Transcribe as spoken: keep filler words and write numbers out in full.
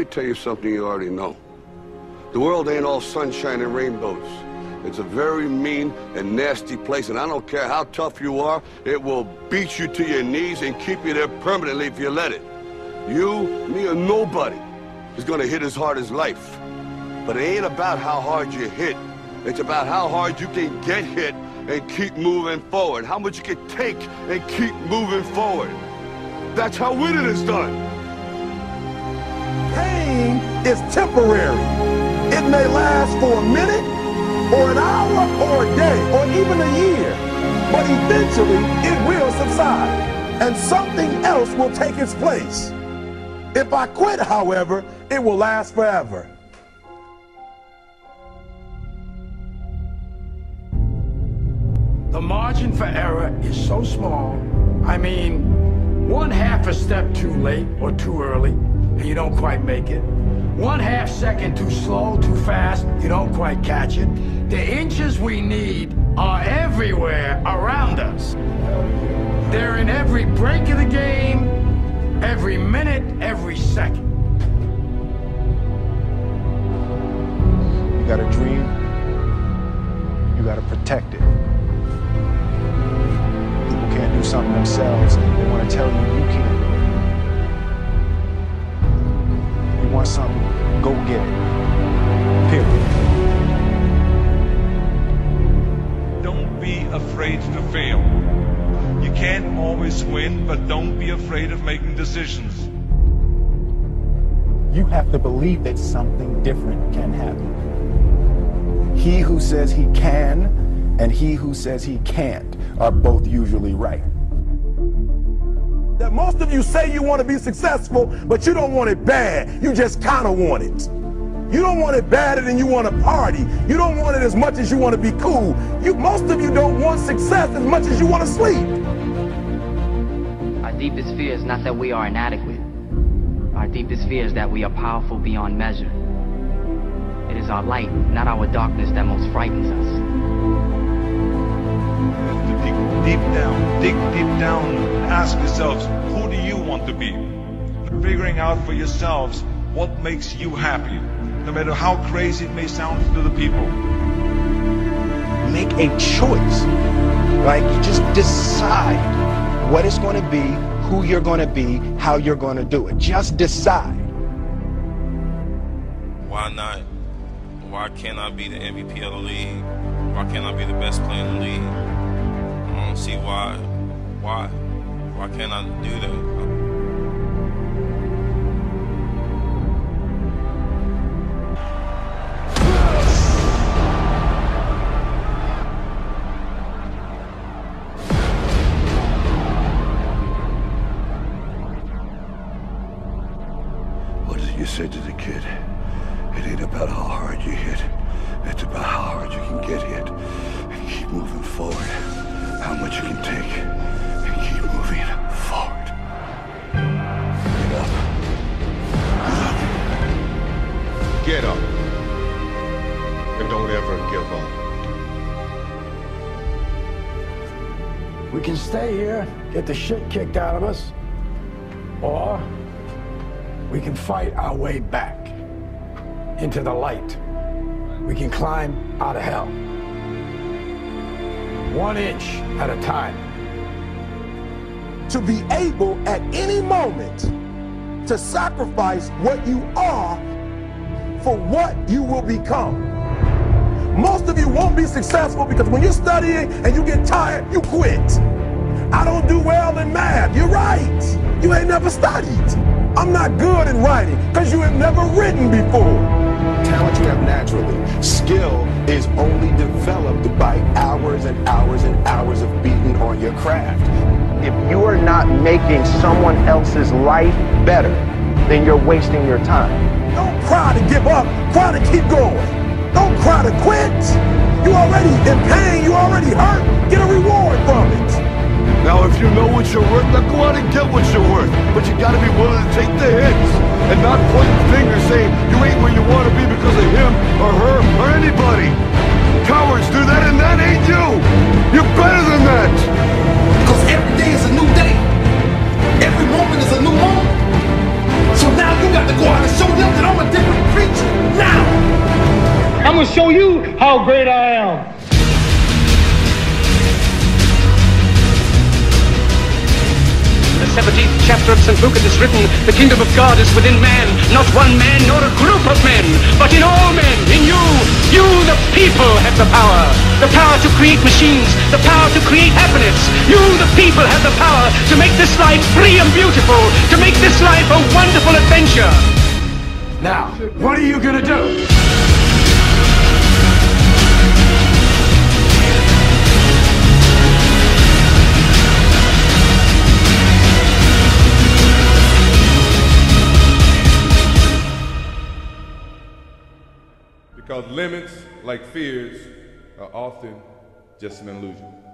me tell you something you already know. The world ain't all sunshine and rainbows. It's a very mean and nasty place, and I don't care how tough you are, it will beat you to your knees and keep you there permanently if you let it. You, me, or nobody is gonna hit as hard as life. But it ain't about how hard you hit. It's about how hard you can get hit and keep moving forward. How much you can take and keep moving forward. That's how winning is done. Pain is temporary. It may last for a minute, or an hour, or a day, or even a year. But eventually, it will subside, and something else will take its place. If I quit, however, it will last forever. The margin for error is so small. I mean, one half a step too late or too early, and you don't quite make it. One half second too slow, too fast, you don't quite catch it. The inches we need are everywhere around us. They're in every break of the game, every minute, every second. You got a dream, you got to protect it. People can't do something themselves, they want to tell you you can't do it. You want something, go get it. Period. Don't be afraid to fail. You can't always win, but don't be afraid of making decisions. You have to believe that something different can happen. He who says he can and he who says he can't are both usually right. That most of you say you want to be successful, but you don't want it bad. You just kind of want it. You don't want it badder than you want to party. You don't want it as much as you want to be cool. You, most of you don't want success as much as you want to sleep. Our deepest fear is not that we are inadequate. Our deepest fear is that we are powerful beyond measure. It is our light, not our darkness, that most frightens us. Dig deep down, dig deep down, ask yourselves, who do you want to be? Figuring out for yourselves what makes you happy, no matter how crazy it may sound to the people. Make a choice. Like, you just decide what it's going to be, who you're going to be, how you're going to do it. Just decide. Why not? Why can't I be the M V P of the league? Why can't I be the best player in the league? I don't see why. Why? Why can't I do that? What is it you said to the kid? It ain't about how hard you hit. It's about how hard you can get hit and keep moving forward. How much you can take and keep moving forward. Get up. Get up. Get up. And don't ever give up. We can stay here, get the shit kicked out of us, or we can fight our way back into the light. We can climb out of hell. One inch at a time. To be able at any moment to sacrifice what you are for what you will become. Most of you won't be successful because when you're studying and you get tired, you quit. I don't do well in math. You're right. You ain't never studied. I'm not good in writing because you have never written before. Talent you have naturally. Skill is only developed by hours and hours and hours of beating on your craft. If you are not making someone else's life better, then you're wasting your time. Don't cry to give up, cry to keep going. Don't cry to quit. You already in pain, you already hurt. Get a reward from it. Now if you know what you're worth, now go out and get what you're worth. But you gotta be willing to take the hits and not point fingers saying you ain't where you want to be because of him or her or anybody. Cowards do that and that ain't you. You're better than that. Because every day is a new day. Every moment is a new moment. So now you got to go out and show them you how great I am. The seventeenth chapter of Saint Luke it is written, the kingdom of God is within man, not one man nor a group of men, but in all men, in you. You, the people, have the power. The power to create machines, the power to create happiness. You, the people, have the power to make this life free and beautiful, to make this life a wonderful adventure. Now, what are you gonna do? Because limits, like fears, are often just an illusion.